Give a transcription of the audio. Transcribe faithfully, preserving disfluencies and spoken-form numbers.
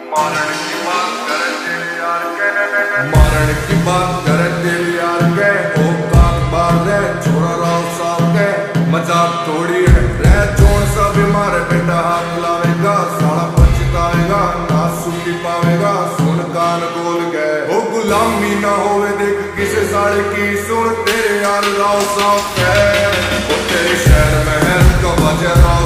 मारण की बात करे तेरे यार के, मारण की बात करे तेरे यार के। ओ काक बार दे छोरा राव साहब के, मजाक थोड़ी है रह जोन सा बीमार बेटा हाथ लावेगा, साला पछताएगा ना सुखी पावेगा। सुन कान बोल गए ओ गुलामी ना होवे देख किसे साले की, सुन तेरे यार राव साहब के। ओ तेरे शहर में है का बजा